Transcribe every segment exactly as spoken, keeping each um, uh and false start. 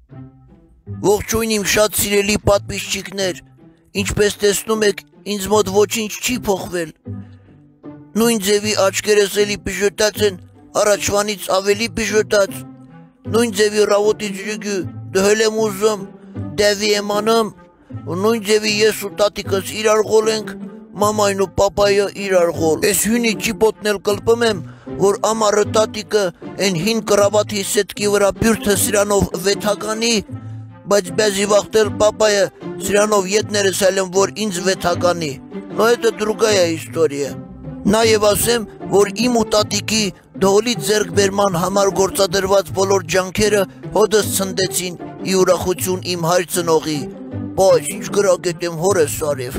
Ողջույն իմ շատ սիրելի պատմիչներ, ինչպես տեսնում եք, ինձ մոտ ոչինչ չի փոխվել։ Նույն ձևի աչքերս էլի բժոտած են, առաջվանից ավելի բժոտած։ Նույն ձևի ռավոտի ջրիգը դհել եմ ուզում, դևի եմ անում, նույն ձևի ես ու տատիկս իրար խոլ ենք, մամային ու պապայը իրար խոլ։ Ես հյունի ճիպոտն էլ կլպում եմ, որ ամառը տատիկը են հին կրավաթի սետքի վրա բյուրթը սրանով վեթականի, բայց բեզի վախտել պապայը սրանով ետներս էլ եմ, որ ինձ վեթականի։ Но это другая история։ Նաև ասեմ, որ իմ ու տատիկի դողլի ձեռքբերման համար գործադրված բոլոր ջանքերը հոդս ցնդեցին ի ուրախություն իմ հայր ծնողի։ Բայց ինչ գրագետ եմ հորս արև։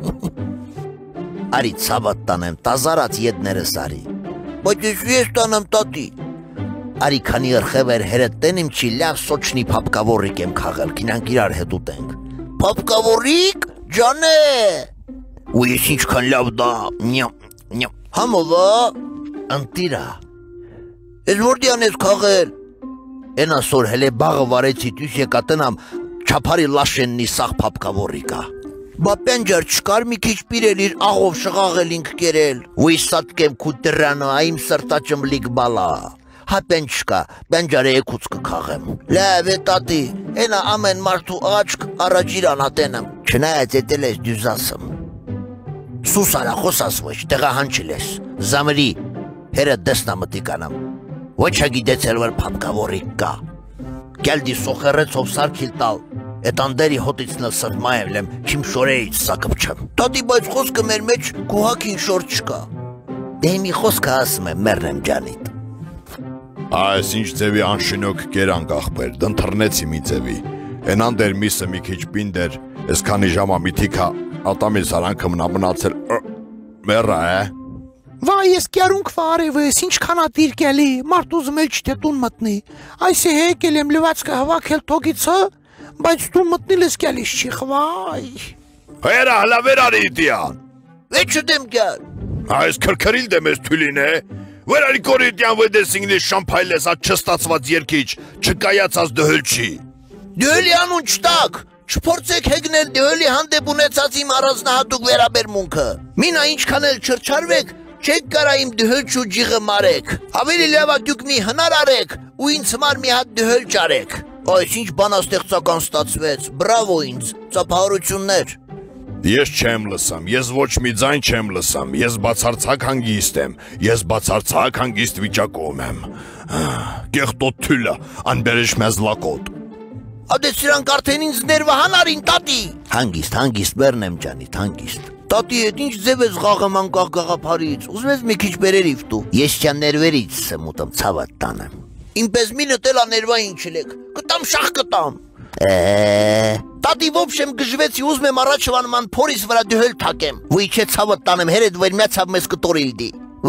Արի ցավատ տանեմ, տազարած ետներս արի։ Բայց ես տանեմ տատի։ Արի քանի երխևեր հերետ տենիմ չի լավ սոչնի փապկավորիկ եմ քաղել, կինանք իրար հետ ուտենք։ Փապկավորիկ, ջանե։ Ու ես ինչքան լավ դա, նյամ, նյամ։ Համովա, ընտիրա։ Ես որդյան ես քաղել։ Են ասոր հելե բաղը վարեցի տյուս եկա տնամ, չապարի լաշեննի սաղ փապկավորիկա։ Բա պենջար չկար մի քիչ պիրել իր աղով շղաղել ինք կերել։ Ու իսատկեմ կուտրանը այմ սրտաճմ լիք բալա։ Հա պենջկա, պենջարը եկուց կքաղեմ։ Լավ է տատի, ենա ամեն մարդու աչք առաջ իրան ատենեմ։ Չնայած էտել ես դյուզասım։ Sus արա խոսաս ոչ, տեղա հանչիլ ես, զամրի, հերդ դեսնա մտիկանամ։ Ոչ հագիդեցել վր պապկավորիկ կա։ Գելդի սոխերեցով սարքիլ տալ, էտ անդերի հոտիցնը սրտմա եմ լեմ, չիմ շորեից սակып չեմ։ Տատի բայց խոսքը մեր մեջ կուհակին շոր չկա։ Դե մի խոսքը ասում եմ մերնեմ ջանիտ։ Այս ինչ ձևի անշինոք կերանք աղբեր, դընթրնեցի մի ձևի, ենան դեր միսը մի քիչ պինդեր, ես քանի ժամա միթիքա ատամի սարանքը մնա մնացել մեռա է։ Վայ, ես կյարունք վարևս, ինչքան ատիր կելի, մարդ ուզում էլ չթե տուն մտնի, այս է հեկել եմ լվացքը հվակել թոգիցը, բայց տուն մտնիլ ես կելիս չի խվայ։ Հերա հլավեր արի դիան։ Վեչը դեմ գար։ Այս քրքրիլ դեմ ես թուլին է։ Վեր արի կորիտյան վեդեսինգնի շամփայլես ատ չստացված երկիչ, չկայացած դհել չի։ Դհելի անուն չտակ, չփորձեք հեգնել դհելի հանդեպ ունեցած իմ առանձնահատուկ վերաբերմունքը։ Մինա ինչքան էլ չրչարվեք, չեք կարա իմ դհել չու ջիղը մարեք։ Ավելի լավա դուք մի հնար արեք ու ինձ համար մի հատ դհել ճարեք։ Այս ինչ բանաստեղծական ստացվեց, բրավո ինձ, ծափահարություններ։ Ես չեմ լսամ, ես ոչ մի ձայն չեմ լսամ, ես բացարձակ հանգիստ եմ, ես բացարձակ հանգիստ վիճակում եմ։ Կեղտոտ թուլը, անբերեշ մեզ լակոտ։ Ադե սրանք արդեն ինձ ներվահան արին տատի։ Հանգիստ, հանգիստ մերնեմ ջանիտ, հանգիստ։ Տատի հետ ինչ ձև ես ղաղեմ անկաղ գաղափարից, ուզում ես մի քիչ բերերիվ տու։ Ես չան ներվերից եմ ուտում ցավատ տանեմ։ Ինպես մինը տելա ներվային չլեք, կտամ շախ կտամ։ Տատի ոբշեմ գժվեցի ուզում եմ առաջվան ման փորիս վրա դհել թակեմ։ Ոյ չէ ցավդ տանեմ հերեդ վեր միացավ մեզ կտորիլդի։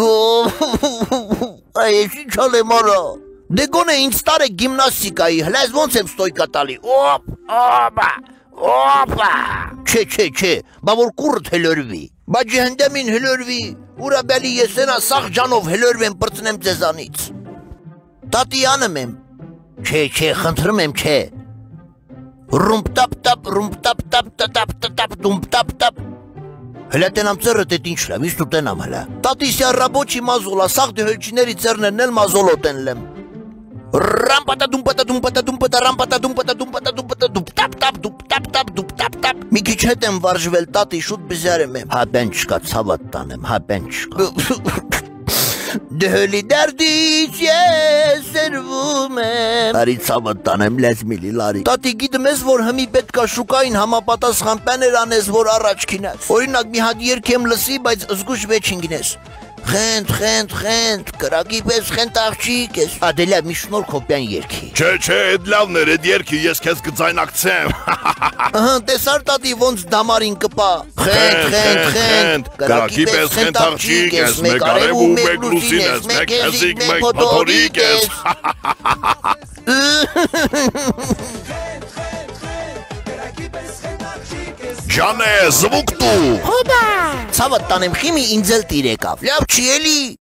Այս ինչ ալեմ արա։ Դե գոնե ինձ տարե գիմնաստիկայի, հլայզ ոնց եմ ստոյկա տալի։ Օպ, օպա, օպա։ Չէ, չէ, չէ, բա որ կուրդ հլորվի։ Բա ջհնդեմին հլորվի, ուրա բելի ես ենա սաղ ջանով հլորվեմ պրծնեմ ձեզանից։ Տատի անում եմ։ Չէ, չէ, խնդրում եմ, չէ։ Ռումպ տապ տապ, ռումպ տապ տապ տապ տապ դումպ տապ տապ։ Հլա տենամ ծերը տետ ինչ լավ, իշտ ու տենամ հլա։ Տատի սյա ռաբոչի մազոլա, սաղ դհելչիների ծերներն էլ մազոլոտ են լեմ։ Ռամպատա դումպատա դումպատա դումպատա ռամպատա դումպատա դումպատա դումպատա դուպ տապ տապ դուպ տապ տապ դուպ տապ տապ։ Մի քիչ հետ եմ վարժվել տատի, շուտ բզյարեմ եմ։ Հա բեն չկա, ցավատ տանեմ, հա բեն չկա։ Դհելի դարդից ես սերվում եմ։ Արի ցավատ տանեմ լեզ միլի լարի։ Տատի գիտեմ ես, որ հմի պետքա շուկային համապատասխան պաներ անես, որ առաջ քինես։ Օրինակ մի հատ երգեմ լսի, բայց զգուշ վեչին գինես։ Խենդ, խենդ, խենդ, կրակի պես խենդ աղջիկ ես։ Ադելա մի շնորհքով պյան երկի։ Չէ, չէ, էդ լավն էր, էդ երկի ես քեզ կձայնակցեմ։ Ահա, տեսար տատի ոնց դամարին կպա։ Խենդ, խենդ, խենդ, կրակի պես խենդ աղջիկ ես, մեկ արև ու մեկ լուսին ես, մեկ հեզիկ, մեկ մոտորիկ ես։ Ջանե, զվուկ տու։ Հոբա։ Ցավատ տանեմ խիմի ինձ էլ տիրեկավ։ Լավ չի էլի։